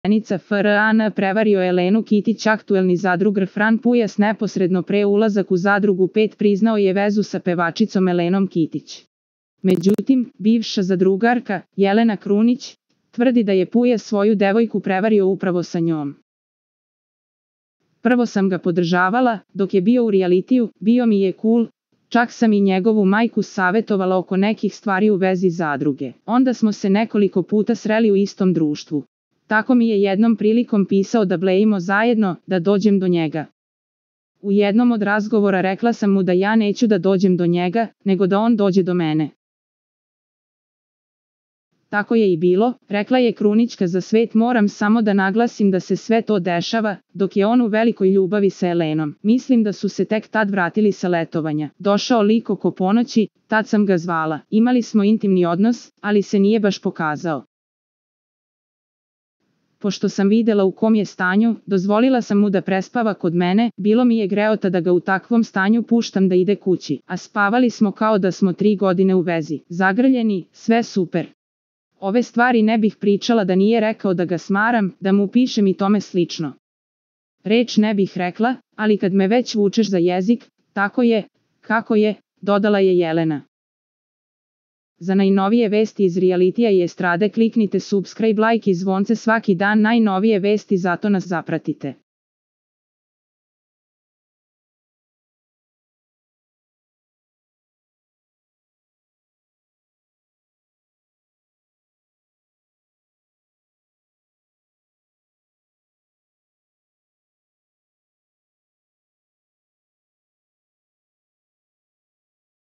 Poverenica FRAN prevario Elenu Kitić. Aktuelni zadrugar Fran Pujas neposredno pre ulazak u zadrugu 5 priznao je vezu sa pevačicom Elenom Kitić. Međutim, bivša zadrugarka, Jelena Krunić, tvrdi da je Pujas svoju devojku prevario upravo sa njom. Prvo sam ga podržavala, dok je bio u realitiju, bio mi je cool, čak sam i njegovu majku savjetovala oko nekih stvari u vezi zadruge. Onda smo se nekoliko puta sreli u istom društvu. Tako mi je jednom prilikom pisao da blejimo zajedno, da dođem do njega. U jednom od razgovora rekla sam mu da ja neću da dođem do njega, nego da on dođe do mene. Tako je i bilo, rekla je Krunićka za svet. Moram samo da naglasim da se sve to dešava, dok je on u velikoj ljubavi sa Elenom. Mislim da su se tek tad vratili sa letovanja. Došao lik oko ponoći, tad sam ga zvala. Imali smo intimni odnos, ali se nije baš pokazao. Pošto sam videla u kom je stanju, dozvolila sam mu da prespava kod mene, bilo mi je greota da ga u takvom stanju puštam da ide kući, a spavali smo kao da smo 3 godine u vezi. Zagrljeni, sve super. Ove stvari ne bih pričala da nije rekao da ga smaram, da mu pišem i tome slično. Reč ne bih rekla, ali kad me već vučeš za jezik, tako je, kako je, dodala je Jelena. Za najnovije vesti iz realitija i estrade kliknite subscribe, like i zvonce svaki dan. Najnovije vesti, zato nas zapratite.